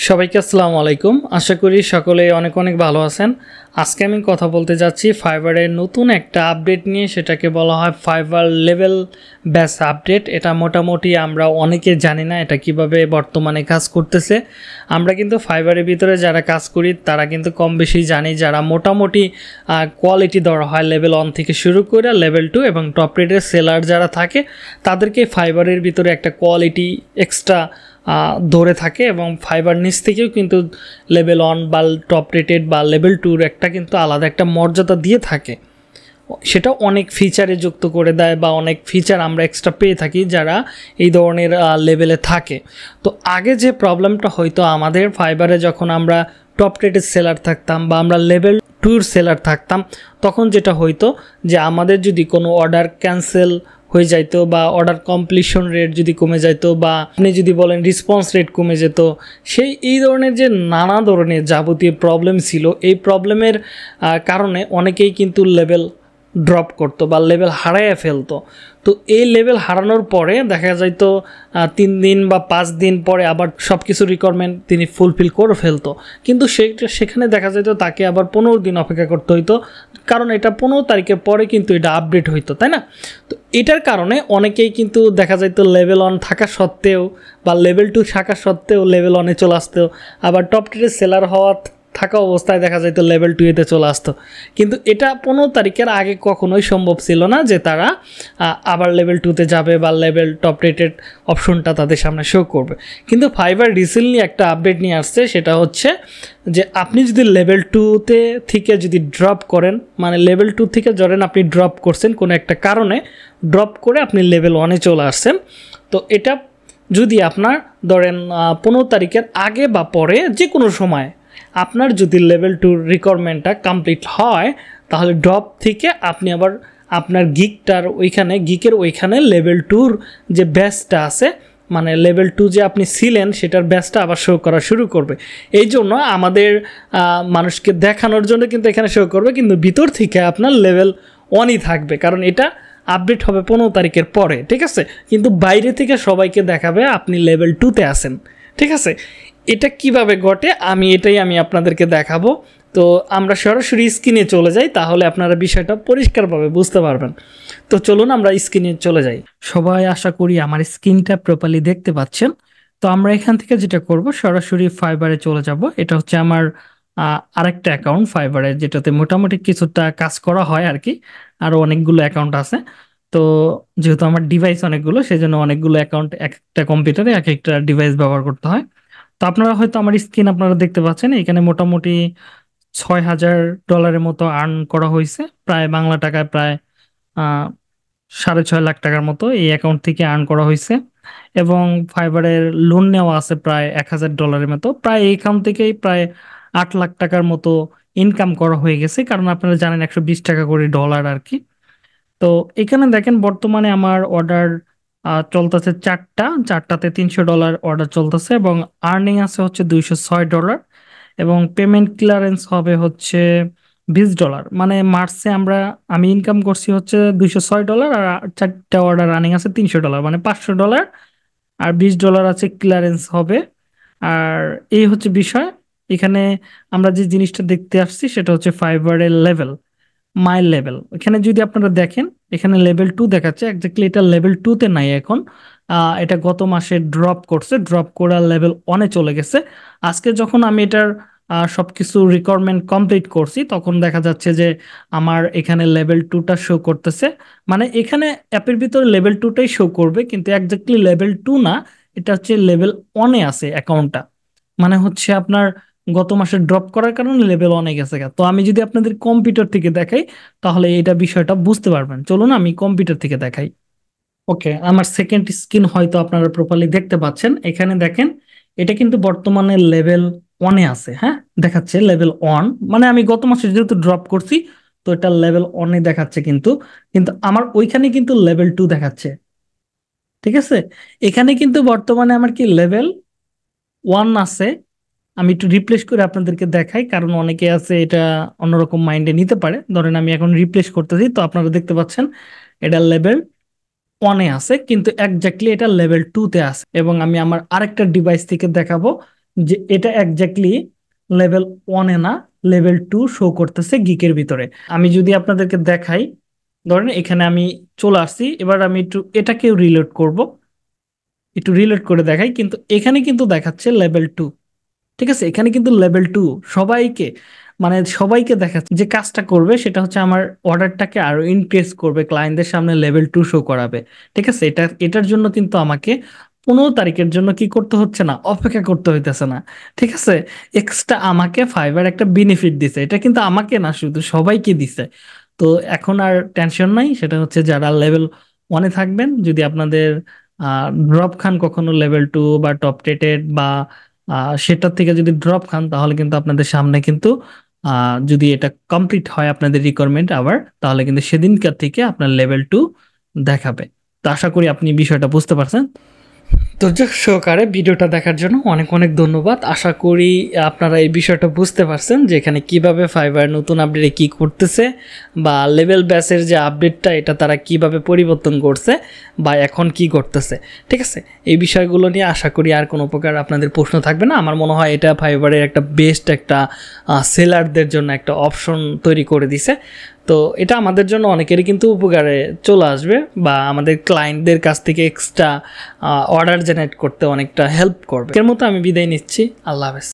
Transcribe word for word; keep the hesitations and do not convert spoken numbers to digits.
সবাইকে আসসালামু আলাইকুম। আশা করি সকলে অনেক অনেক ভালো আছেন। আজকে আমি কথা বলতে যাচ্ছি ফাইবারের নতুন একটা আপডেট নিয়ে, সেটাকে বলা হয় ফাইবার লেভেল বেস আপডেট। এটা মোটামুটি আমরা অনেকে জানি না এটা কিভাবে বর্তমানে কাজ করতেছে। আমরা কিন্তু ফাইবারের ভিতরে যারা কাজ করি তারা কিন্তু কম বেশি জানি, যারা মোটামুটি কোয়ালিটি ধরা হয় লেভেল ওয়ান থেকে শুরু করে লেভেল টু এবং টপ রেটের সেলার যারা থাকে তাদেরকে ফাইবারের ভিতরে একটা কোয়ালিটি এক্সট্রা ধরে থাকে এবং ফাইবার নিচ থেকেও কিন্তু লেভেল ওয়ান বা টপ রেটেড বা লেভেল টুর একটা কিন্তু আলাদা একটা মর্যাদা দিয়ে থাকে। সেটা অনেক ফিচারে যুক্ত করে দেয় বা অনেক ফিচার আমরা এক্সট্রা পেয়ে থাকি যারা এই ধরনের লেভেলে থাকে। তো আগে যে প্রবলেমটা হয়তো আমাদের ফাইবারে যখন আমরা টপ রেটেড সেলার থাকতাম বা আমরা লেভেল টুর সেলার থাকতাম, তখন যেটা হয়তো যে আমাদের যদি কোনো অর্ডার ক্যান্সেল হয়ে যাইতো বা অর্ডার কমপ্লিশন রেট যদি কমে যাইতো বা আপনি যদি বলেন রেসপন্স রেট কমে যেত, সেই এই ধরনের যে নানা ধরনের যাবতীয় প্রবলেম ছিল, এই প্রবলেমের কারণে অনেকেই কিন্তু লেভেল ড্রপ করতো বা লেভেল হারাইয়া ফেলতো। তো এই লেভেল হারানোর পরে দেখা যাইতো তিন দিন বা পাঁচ দিন পরে আবার সব কিছু রিকোয়ারমেন্ট তিনি ফুলফিল করে ফেলতো, কিন্তু সেটা সেখানে দেখা যাইতো তাকে আবার পনেরো দিন অপেক্ষা করতে হইতো, কারণ এটা পনেরো তারিখের পরে কিন্তু এটা আপডেট হইতো, তাই না? তো এটার কারণে অনেকেই কিন্তু দেখা যাইতো লেভেল ওয়ান থাকা সত্ত্বেও বা লেভেল টু থাকা সত্ত্বেও লেভেল ওয়ানে চলে আসতো, আবার টপ রেটের সেলার হওয়া থাকা অবস্থায় দেখা যেত লেভেল টু এতে চলে আসতো। কিন্তু এটা পনেরো তারিখের আগে কখনোই সম্ভব ছিল না যে তারা আবার লেভেল টুতে যাবে বা লেভেল টপ রেটেড অপশনটা তাদের সামনে শো করবে। কিন্তু ফাইবার রিসেন্টলি একটা আপডেট নিয়ে আসছে, সেটা হচ্ছে যে আপনি যদি লেভেল টুতে থেকে যদি ড্রপ করেন, মানে লেভেল টু থেকে ধরেন আপনি ড্রপ করছেন কোনো একটা কারণে, ড্রপ করে আপনি লেভেল ওয়ানে চলে আসছেন, তো এটা যদি আপনার ধরেন পনেরো তারিখের আগে বা পরে যে কোনো সময় আপনার যদি লেভেল টুর রিকোয়ারমেন্টটা কমপ্লিট হয়, তাহলে ড্রপ থেকে আপনি আবার আপনার গিকটার ওইখানে গিকের ওইখানে লেভেল টুর যে ব্যাচটা আছে, মানে লেভেল টু যে আপনি ছিলেন সেটার ব্যাচটা আবার শো করা শুরু করবে। এই জন্য আমাদের মানুষকে দেখানোর জন্য কিন্তু এখানে শো করবে, কিন্তু ভিতর থেকে আপনার লেভেল ওয়ানই থাকবে, কারণ এটা আপডেট হবে পনেরো তারিখের পরে, ঠিক আছে? কিন্তু বাইরে থেকে সবাইকে দেখাবে আপনি লেভেল টুতে আছেন, ঠিক আছে? এটা কিভাবে ঘটে আমি এটাই আমি আপনাদেরকে দেখাবো। তো আমরা সরাসরি স্ক্রিনে চলে যাই, তাহলে আপনারা বিষয়টা পরিষ্কারভাবে বুঝতে পারবেন। তো চলুন আমরা স্ক্রিনে চলে যাই। সবাই আশা করি আমার স্ক্রিনটা প্রপারলি দেখতে পাচ্ছেন। তো আমরা এখান থেকে যেটা করব, সরাসরি ফাইবারে চলে যাব। এটা হচ্ছে আমার আরেকটা অ্যাকাউন্ট ফাইবারে, যেটাতে মোটামুটি কিছুটা কাজ করা হয় আর কি, আরও অনেকগুলো অ্যাকাউন্ট আছে। তো যেহেতু আমার ডিভাইস অনেকগুলো, সেই জন্য অনেকগুলো অ্যাকাউন্ট একটা কম্পিউটারে এক একটা ডিভাইস ব্যবহার করতে হয়। তো আপনারা হয়তো আমার স্ক্রিন আপনারা দেখতে পাচ্ছেন, এখানে মোটামুটি ছয় হাজার ডলারের মতো আর্ন করা হয়েছে, প্রায় বাংলা টাকায় প্রায় আহ সাড়ে ছয় লাখ টাকার মতো এই অ্যাকাউন্ট থেকে আর্ন করা হয়েছে। এবং ফাইবারের লোন নেওয়া আছে প্রায় এক হাজার ডলারের মতো, প্রায় এই অ্যাকাউন্ট থেকেই প্রায় আট লাখ টাকার মতো ইনকাম করা হয়ে গেছে, কারণ আপনারা জানেন একশো বিশ টাকা করে ডলার আর কি। তো এখানে দেখেন বর্তমানে আমার অর্ডার চলতেছে চারটা চারটাতে তিনশো ডলার অর্ডার চলতেছে এবং আর্নিং আছে হচ্ছে দুইশো ছয় ডলার, এবং পেমেন্ট ক্লিয়ারেন্স হবে হচ্ছে বিশ ডলার। মানে মার্চে আমরা আমি ইনকাম করছি হচ্ছে দুইশো ছয় ডলার, আর চারটা অর্ডার রানিং আছে তিনশো ডলার, মানে পাঁচশো ডলার, আর বিশ ডলার আছে ক্লিয়ারেন্স হবে। আর এই হচ্ছে বিষয়। এখানে আমরা যে জিনিসটা দেখতে আসছি সেটা হচ্ছে ফাইবারের লেভেল, মাই লেভেল। এখানে যদি আপনারা দেখেন, এখানে লেভেল টু দেখাচ্ছে, একজাক্টলি এটা লেভেল টুতে নাই এখন। আহ, এটা গত মাসে ড্রপ করছে, ড্রপ করে লেভেল ওয়ানে চলে গেছে। আজকে যখন আমি এটার আহ, সবকিছু রিকোয়ারমেন্ট কমপ্লিট করছি, তখন দেখা যাচ্ছে যে আমার এখানে লেভেল টুটা শো করতেছে। মানে এখানে অ্যাপের ভিতরে লেভেল টুটাই শো করবে, কিন্তু একজাক্টলি লেভেল টু না, এটা হচ্ছে লেভেল ওয়ানে আছে অ্যাকাউন্টটা। মানে হচ্ছে আপনার গত মাসে ড্রপ করার কারণে লেভেল অনেক গেছে গা। তো আমি যদি আপনাদের কম্পিউটার থেকে দেখাই, তাহলে এটা বিষয়টা বুঝতে পারবেন। চলুন আমি কম্পিউটার থেকে দেখাই। ওকে, আমার সেকেন্ড স্ক্রিন হয়তো আপনারা প্রপারলি দেখতে পাচ্ছেন। এখানে দেখেন, এটা কিন্তু বর্তমানে লেভেল ওয়ানে আছে, হ্যাঁ দেখাচ্ছে লেভেল ওয়ান। মানে আমি গত মাসে যেহেতু ড্রপ করছি, তো এটা লেভেল ওয়ানে দেখাচ্ছে, কিন্তু কিন্তু আমার ওইখানে কিন্তু লেভেল টু দেখাচ্ছে, ঠিক আছে? এখানে কিন্তু বর্তমানে আমার কি লেভেল ওয়ান আছে। আমি একটু রিপ্লেস করে আপনাদেরকে দেখাই, কারণ অনেকে আছে এটা অন্যরকম মাইন্ডে নিতে পারে। ধরেন আমি এখন রিপ্লেস করতেছি, তো আপনারা দেখতে পাচ্ছেন এটা লেভেল ওয়ানে আছে, কিন্তু একজাক্টলি এটা লেভেল টুতে আছে। এবং আমি আমার আরেকটা ডিভাইস থেকে দেখাবো, যে এটা একজাক্টলি লেভেল ওয়ানে না, লেভেল টু শো করতেছে গিকের ভিতরে। আমি যদি আপনাদেরকে দেখাই, ধরেন এখানে আমি চলে আসছি, এবার আমি একটু এটাকেও রিলোড করব, একটু রিলোড করে দেখাই, কিন্তু এখানে কিন্তু দেখাচ্ছে লেভেল টু। ঠিক আছে, এখানে কিন্তু লেভেল টু সবাইকে, মানে সবাইকে দেখাচ্ছে। যে কাজটা করবে সেটা হচ্ছে আমার অর্ডারটাকে আরো ইনক্রিজ করবে, ক্লায়েন্টদের সামনে লেভেল টু শো করাবে। ঠিক আছে, এটা এটার জন্য কিন্তু আমাকে পনেরো তারিখের জন্য কি করতে হচ্ছে না, অপেক্ষা করতে হইতেছে না। ঠিক আছে, এক্সট্রা আমাকে ফাইবার একটা বেনিফিট দিছে, এটা কিন্তু আমাকে না, শুধু সবাইকে দিছে। তো এখন আর টেনশন নাই, সেটা হচ্ছে যারা লেভেল ওয়ানে থাকবেন, যদি আপনাদের ড্রপ খান কখনো লেভেল টু বা টপ রেটেড বা আহ, সেটার থেকে যদি ড্রপ খান, তাহলে কিন্তু আপনাদের সামনে কিন্তু আহ, যদি এটা কমপ্লিট হয় আপনাদের রিকোয়ারমেন্ট আবার, তাহলে কিন্তু সেদিনকার থেকে আপনার লেভেল টু দেখাবে। তো আশা করি আপনি বিষয়টা বুঝতে পারছেন। ধৈর্য সহকারে ভিডিওটা দেখার জন্য অনেক অনেক ধন্যবাদ। আশা করি আপনারা এই বিষয়টা বুঝতে পারছেন যে এখানে কিভাবে ফাইবার নতুন আপডেটে কি করতেছে, বা লেভেল ব্যাসের যে আপডেটটা এটা তারা কিভাবে পরিবর্তন করছে বা এখন কি করতেছে। ঠিক আছে, এই বিষয়গুলো নিয়ে আশা করি আর কোনো প্রকার আপনাদের প্রশ্ন থাকবে না। আমার মনে হয় এটা ফাইবারের একটা বেস্ট একটা সেলারদের জন্য একটা অপশন তৈরি করে দিছে। তো এটা আমাদের জন্য অনেকেরই কিন্তু উপকারে চলে আসবে, বা আমাদের ক্লায়েন্টদের কাছ থেকে এক্সট্রা অর্ডার জেনারেট করতে অনেকটা হেল্প করবে। এর মতো আমি বিদায় নিচ্ছি, আল্লাহ হাফেজ।